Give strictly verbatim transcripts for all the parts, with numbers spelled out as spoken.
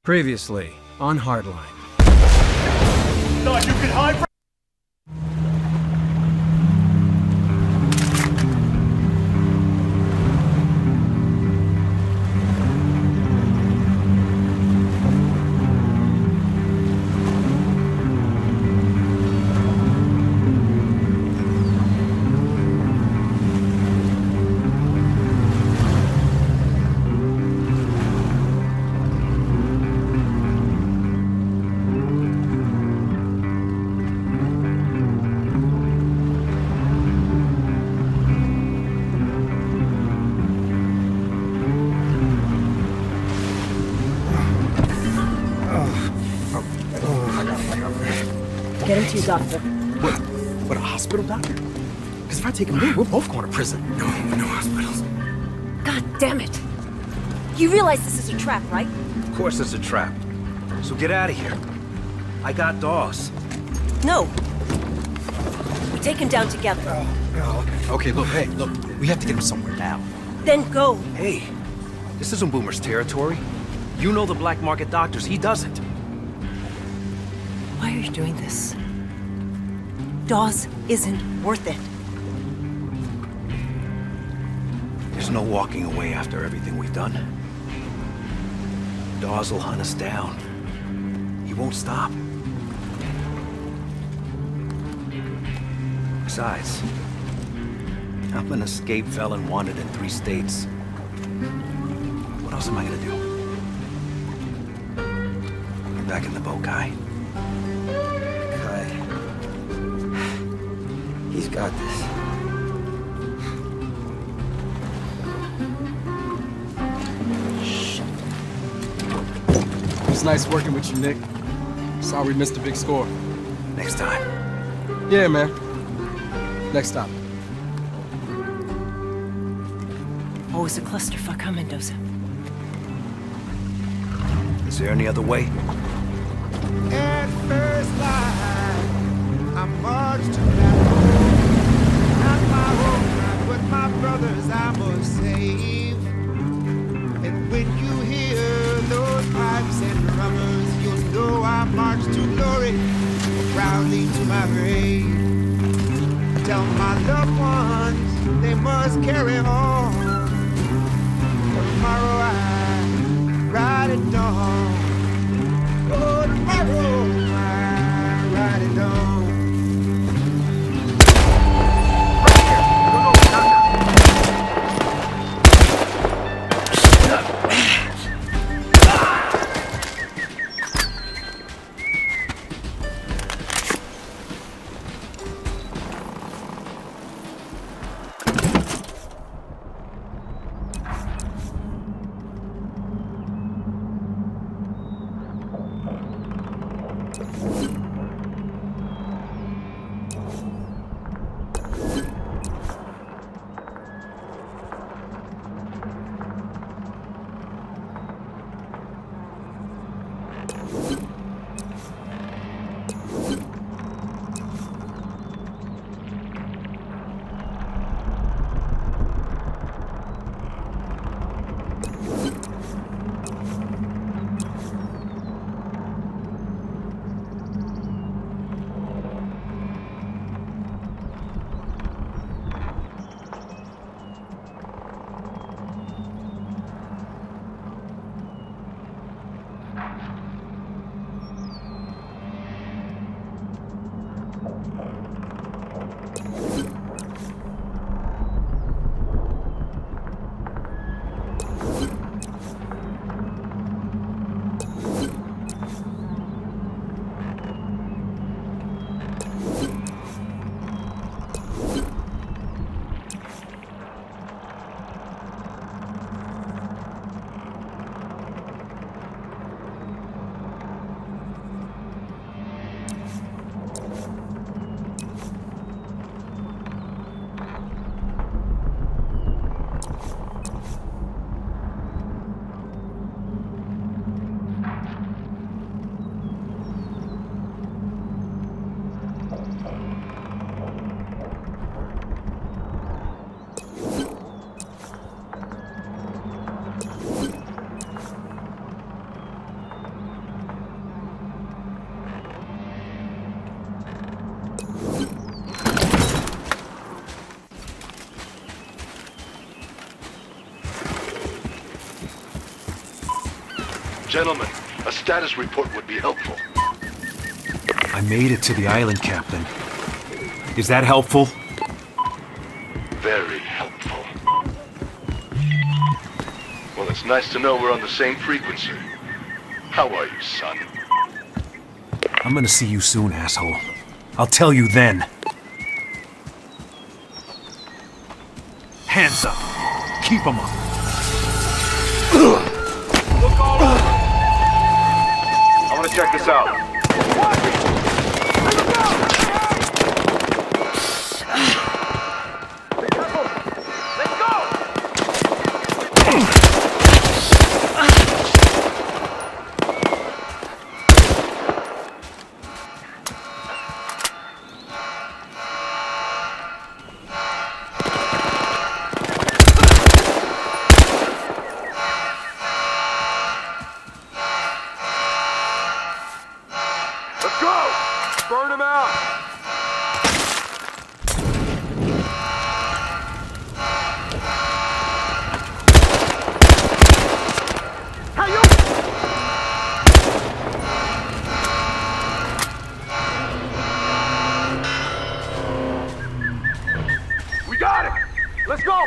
Previously on Hardline. Thought you could hide from Get him to your doctor. What? What, a hospital doctor? Because if I take him there, we're both going to prison. No, no hospitals. God damn it! You realize this is a trap, right? Of course it's a trap. So get out of here. I got Dawes. No. We take him down together. Oh, okay. Okay, look, hey, look, we have to get him somewhere now. Then go. Hey, this isn't Boomer's territory. You know the black market doctors, he doesn't. Why are you doing this? Dawes isn't worth it. There's no walking away after everything we've done. Dawes will hunt us down. He won't stop. Besides, I'm an escaped felon wanted in three states. What else am I gonna do? Get back in the boat, Kai. Kai. He's got this. It was nice working with you, Nick. Sorry we missed a big score. Next time. Yeah, man. Next stop. Always a clusterfuck, huh, Mendoza? Is there any other way? At first light, I marched to battle. Not my own, but my brothers I must save. And when you hear those pipes and drummers, you'll know I march to glory, proudly to my grave. Tell my loved ones they must carry on. Tomorrow I ride at dawn. Oh, tomorrow I ride it on. Gentlemen, a status report would be helpful. I made it to the island, Captain. Is that helpful? Very helpful. Well, it's nice to know we're on the same frequency. How are you, son? I'm gonna see you soon, asshole. I'll tell you then. Hands up. Keep them up. Look all over. I want to check this out. Let's go! Let's go! Burn him out! Hey, you! We got it! Let's go!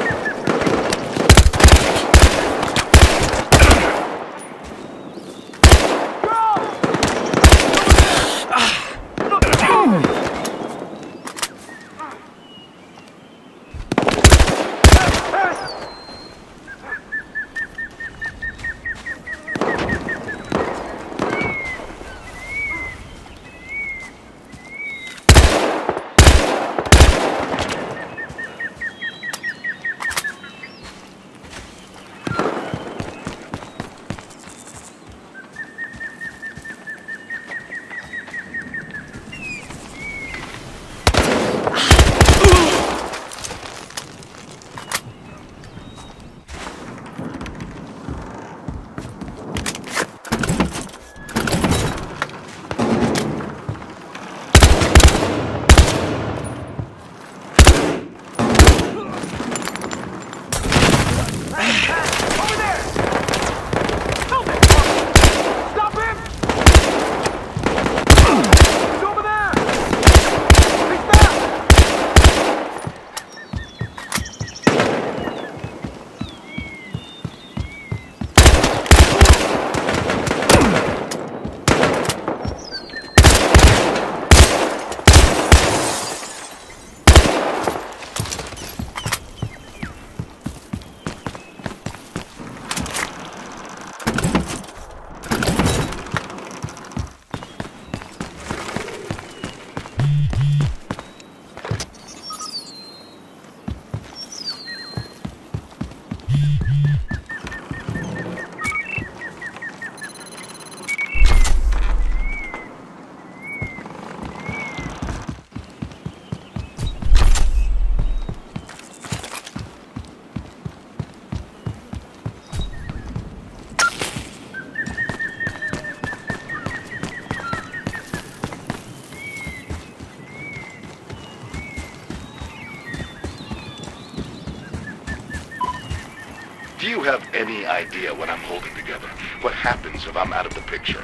Do you have any idea what I'm holding together? What happens if I'm out of the picture?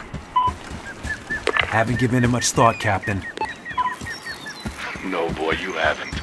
Haven't given it much thought, Captain. No, boy, you haven't.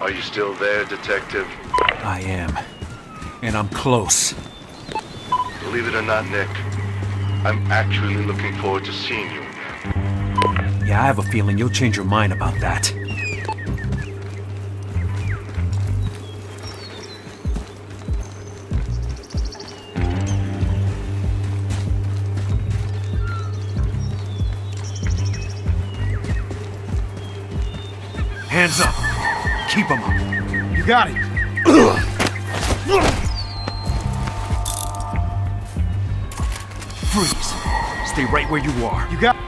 Are you still there, Detective? I am. And I'm close. Believe it or not, Nick, I'm actually looking forward to seeing you again. Yeah, I have a feeling you'll change your mind about that. Hands up! Keep them up! You got it. Freeze! Stay right where you are. You got.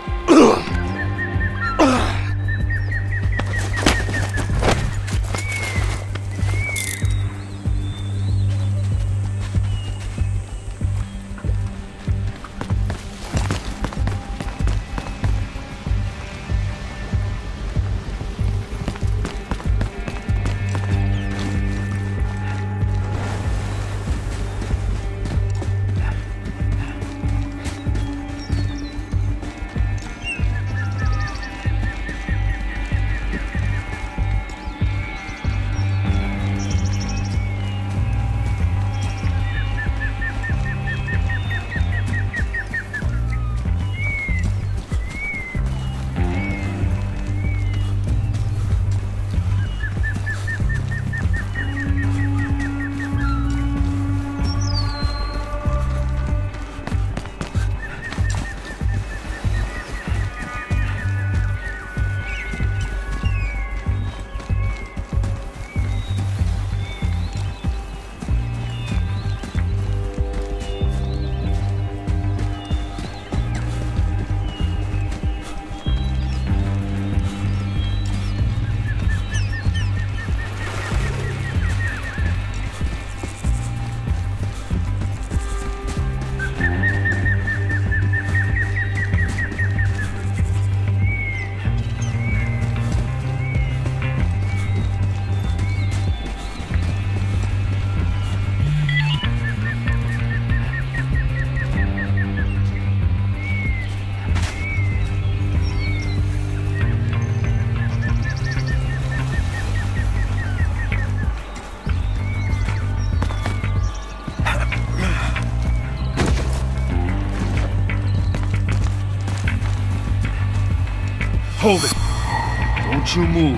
Hold it! Don't you move!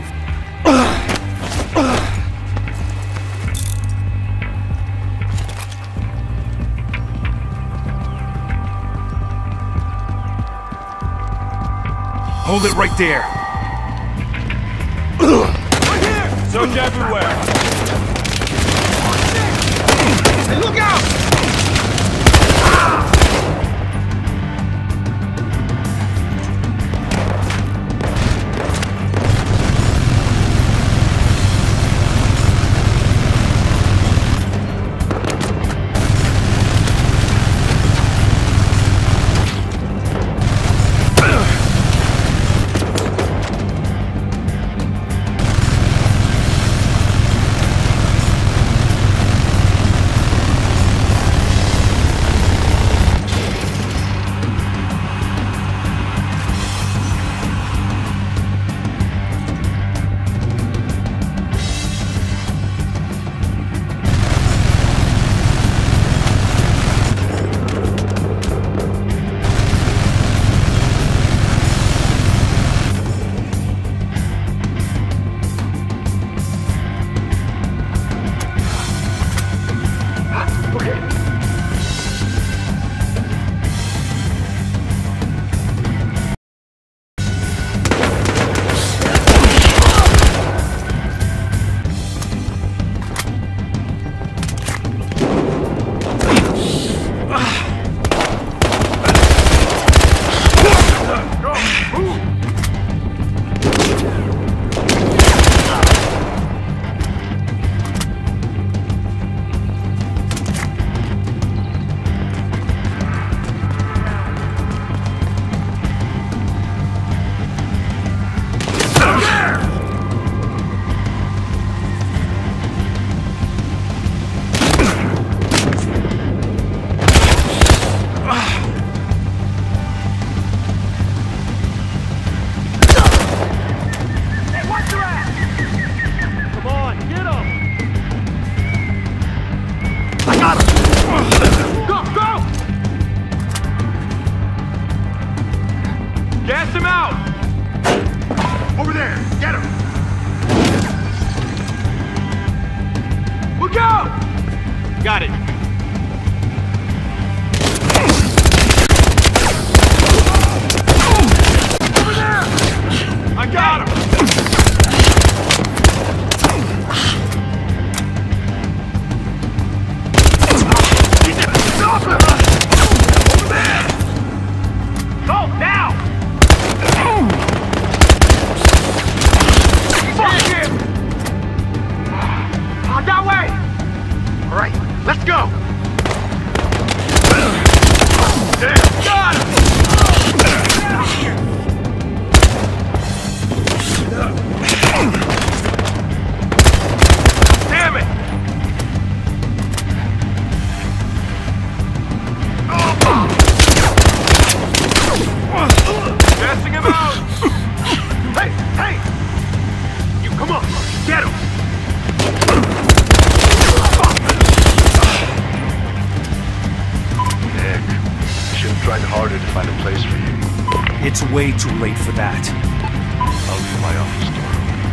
Hold it right there! Right here! Search everywhere! Hey, look out! Gas him out! Over there! Get him! Look out! Got it. Over there! I got him! Stop him! Over there! Go, now! Fuck him! Oh, that way! All right, let's go! Got him! Damn it! Gassing him out! Hey, hey! You come on, get him! Nick, should have tried harder to find a place for you. It's way too late for that. I'll leave my office door.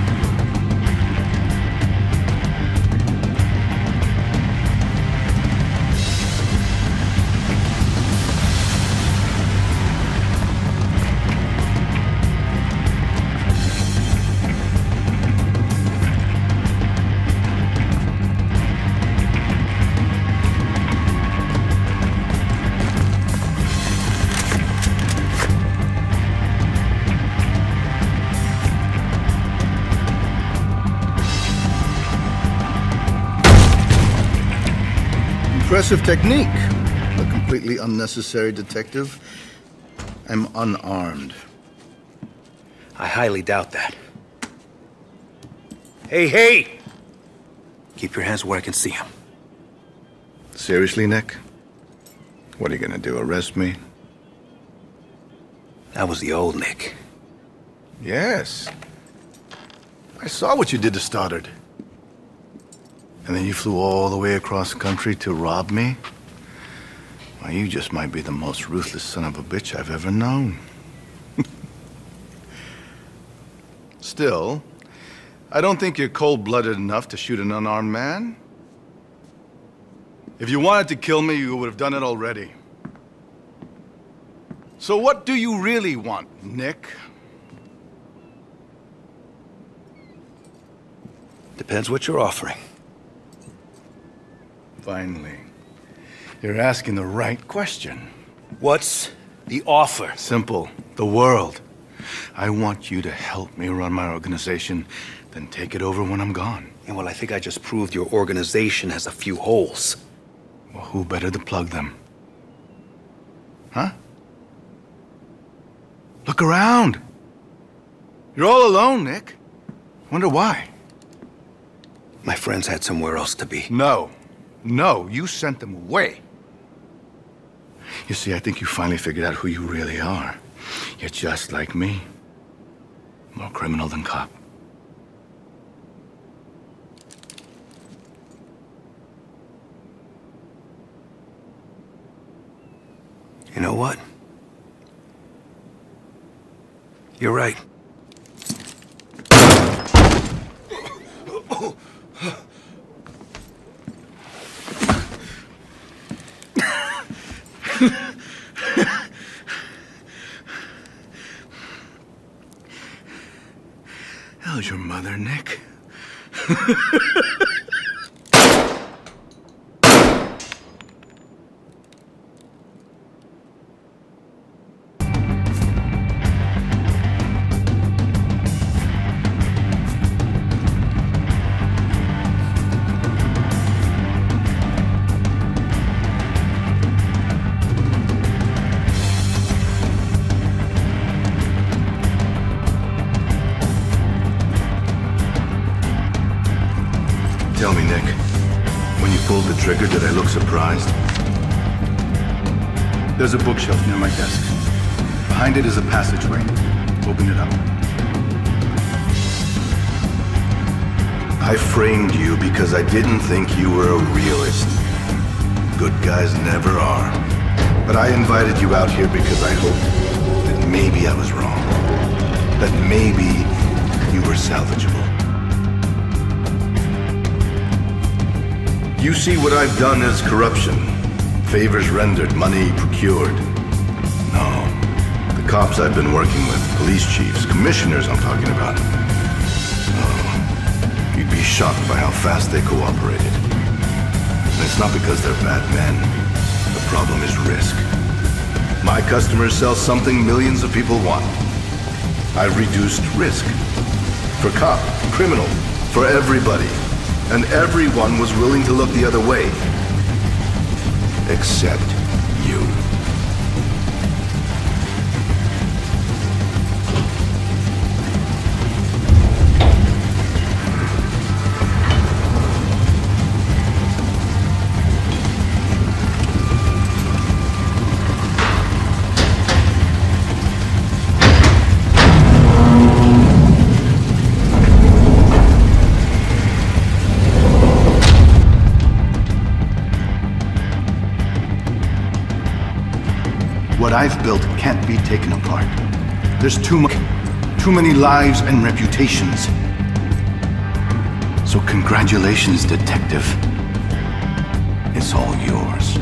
Impressive technique. A completely unnecessary detective. I'm unarmed. I highly doubt that. Hey, hey! Keep your hands where I can see them. Seriously, Nick? What are you gonna do, arrest me? That was the old Nick. Yes. I saw what you did to Stoddard. And then you flew all the way across the country to rob me? Well, you just might be the most ruthless son of a bitch I've ever known. Still, I don't think you're cold-blooded enough to shoot an unarmed man. If you wanted to kill me, you would have done it already. So what do you really want, Nick? Depends what you're offering. Finally. You're asking the right question. What's the offer? Simple. The world. I want you to help me run my organization, then take it over when I'm gone. And well, I think I just proved your organization has a few holes. Well, who better to plug them? Huh? Look around. You're all alone, Nick. Wonder why? My friends had somewhere else to be. No. No, you sent them away. You see, I think you finally figured out who you really are. You're just like me. More criminal than cop. You know what? You're right. How's your mother, Nick? Tell me, Nick, when you pulled the trigger, did I look surprised? There's a bookshelf near my desk. Behind it is a passageway. Open it up. I framed you because I didn't think you were a realist. Good guys never are. But I invited you out here because I hoped that maybe I was wrong. that maybe you were salvageable. You see what I've done as corruption. Favors rendered, money procured. No. The cops I've been working with, police chiefs, commissioners I'm talking about. Oh, you'd be shocked by how fast they cooperated. And it's not because they're bad men. The problem is risk. My customers sell something millions of people want. I've reduced risk. For cop, criminal, for everybody. And everyone was willing to look the other way. Except you. What I've built can't be taken apart. There's too much, too many lives and reputations. So congratulations, detective. It's all yours.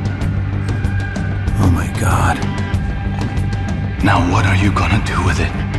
Oh my God. Now what are you gonna do with it?